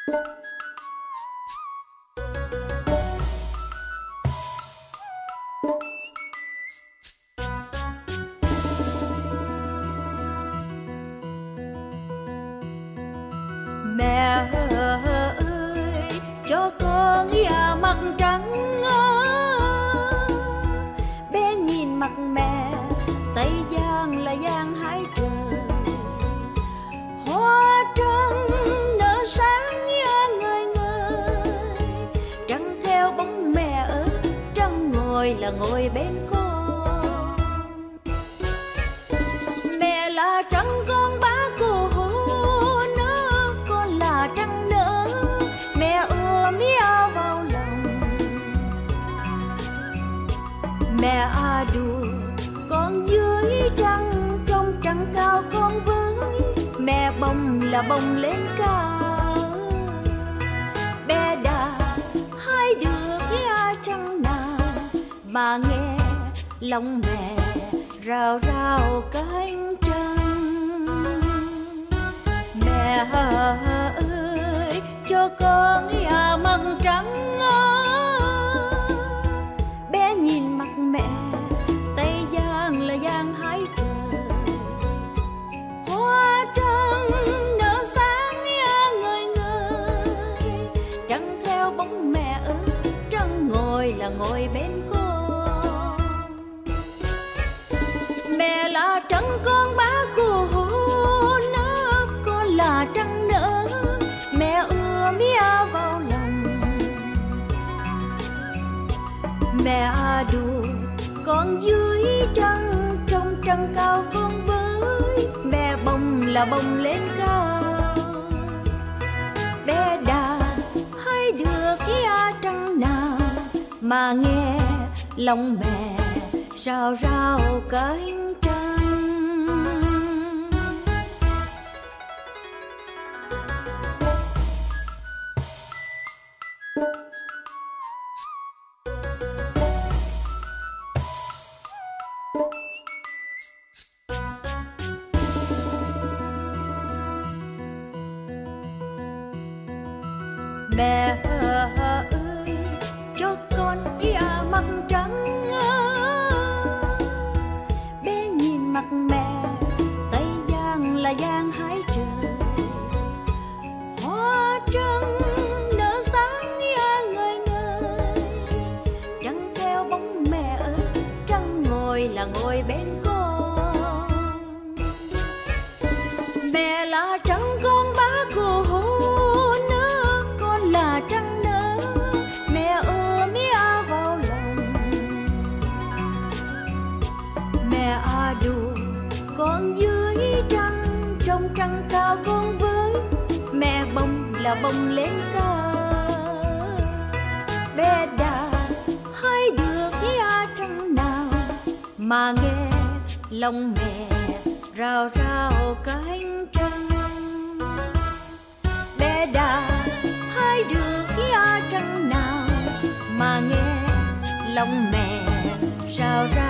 Mẹ ơi cho con da mặt trắng, bé nhìn mặt mẹ Tây Giang là giang hải trời. Hoa trắng nở sáng ngời ngời, trăng theo bóng mẹ ở trăng ngồi là ngồi bên con. Mẹ là trăng con bá cô hồn, trăng nở mẹ ôm eo vào lòng. Mẹ đùa con dưới trăng, trong trăng cao con với mẹ bồng là bồng lên cao. Bé đà hai đứa ghé trăng nào mà nghe lòng mẹ rào rào cánh trăng. Mẹ ơi cho con da mặt trắng, bé nhìn mặt mẹ Tây Giang là giang hải trời. Hoa trắng nở sáng ngời ngời, trăng theo bóng mẹ ở trăng ngồi là ngồi bên con. Mẹ là trăng con bá cô hồn, con là trăng nở mẹ ưa mía vào lòng. Mẹ đùa con dưới trăng, trong trăng cao con với mẹ bồng là bồng lên cao. Bé đà hai đứa kia trăng nào mà nghe lòng mẹ rào rào cánh trăng. Mẹ ơi cho con da mặt trắng, bé nhìn mặt mẹ Tây Giang là giang hải trời. Hoa trắng nở sáng ngời ngời, trăng theo bóng mẹ ở trăng ngồi là ngồi bên con. Mẹ là trăng con bá cô hồn, con là trăng nở mẹ ôm mía vào lòng. Mẹ đùa con dưới trăng, trong trăng cao con với mẹ bồng là bồng lên cao. Bé đà hai đứa ghé trăng nào mà nghe lòng mẹ rào rào cánh trăng. Bé đà hai đứa ghé trăng nào mà nghe lòng mẹ rào rào